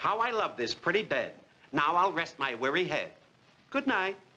How I love this pretty bed. Now I'll rest my weary head. Good night.